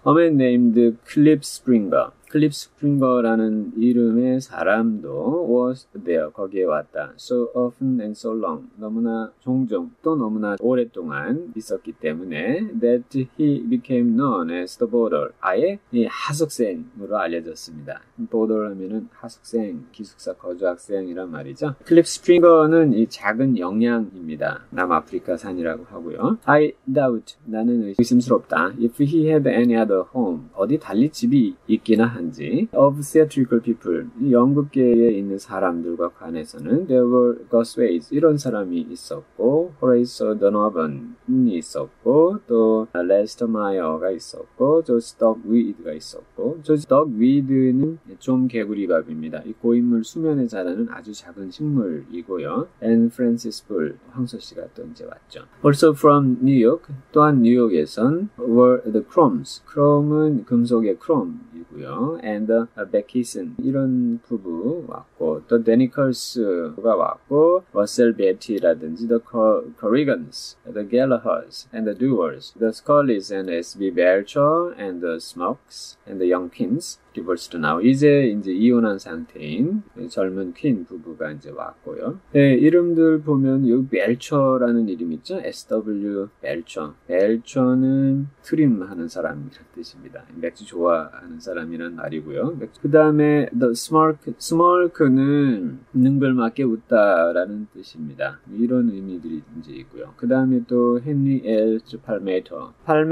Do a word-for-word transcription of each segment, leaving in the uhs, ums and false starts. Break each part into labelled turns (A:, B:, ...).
A: A man named Cliff Springer. 클립 스프링거라는 이름의 사람도 was there, 거기에 왔다. So often and so long. 너무나 종종 또 너무나 오랫동안 있었기 때문에 that he became known as the boarder. 아예 이 하숙생으로 알려졌습니다. boarder 하면은 하숙생, 기숙사 거주학생이란 말이죠. 클립 스프링거는 이 작은 영양입니다. 남아프리카산이라고 하고요. I doubt. 나는 의심스럽다. If he had any other home. 어디 달리 집이 있기나 한지 of theatrical people, 연극계에 있는 사람들과 관해서는 there were Gosways, 이런 사람이 있었고 Horace Donovan이 있었고 또 레스터 마이어가 있었고 조지 덕위드가 있었고 조지 덕위드는 좀 개구리밥입니다. 이 고인물 수면에 자라는 아주 작은 식물이고요. and Francis Bull, 황소씨가 또 이제 왔죠. Also from New York, 또한 뉴욕에선 were the Chromes. Chrome은 금속의 chrome이고요. and uh, Beckyson, 이런 부부 왔고 또 데니컬스가 왔고 러셀 베티라든지 the Corrigans, the Gallaghers and the Dewars, the Scullys and 에스 비 Belcher and the Smokes and the Youngkins. 디볼스도 나오. 이제 이제 이혼한 상태인 젊은 퀸 부부가 이제 왔고요. 네, 이름들 보면 여기 벨처라는 이름 있죠? 에스 더블유 벨처. 벨처는 트림하는 사람이란 뜻입니다. 맥주 좋아하는 사람이란 말이고요. 그 다음에 the smirk, smirk는 능글맞게 웃다라는 뜻입니다. 이런 의미들이 이제 있고요. 그 다음에 또 헨리 엘 팔메토.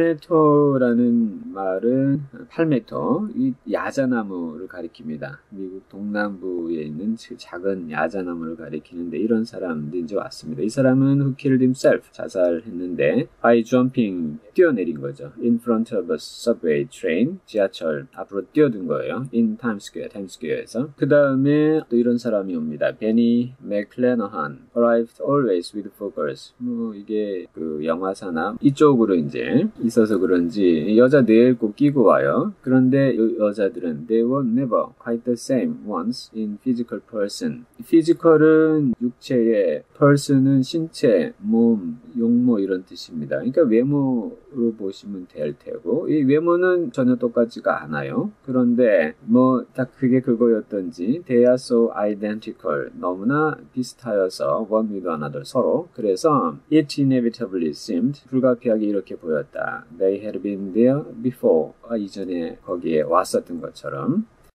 A: 팔메토라는 말은 팔메토, 이 야 야자나무를 가리킵니다. 미국 동남부에 있는 작은 야자나무를 가리키는데 이런 사람도 이제 왔습니다. 이 사람은 who killed himself, 자살했는데 by jumping, 뛰어내린 거죠. in front of a subway train, 지하철 앞으로 뛰어든 거예요. in Times Square, 타임스퀘어에서. 그 다음에 또 이런 사람이 옵니다. 베니 맥클레너한, arrived always with focus. 뭐 이게 그 영화사나 이쪽으로 이제 있어서 그런지 여자 네일 꼭 끼고 와요. 그런데 여자들은 they were never quite the same ones in physical person. physical은 육체의, person은 신체, 몸, 용모 이런 뜻입니다. 그러니까 외모로 보시면 될 테고 이 외모는 전혀 똑같지가 않아요. 그런데 뭐 딱 그게 그거였던지 they are so identical, 너무나 비슷하여서 one with another, 서로. 그래서 it inevitably seemed, 불가피하게 이렇게 보였다. They had been there before, 아, 이전에 거기에 왔었던 것처럼.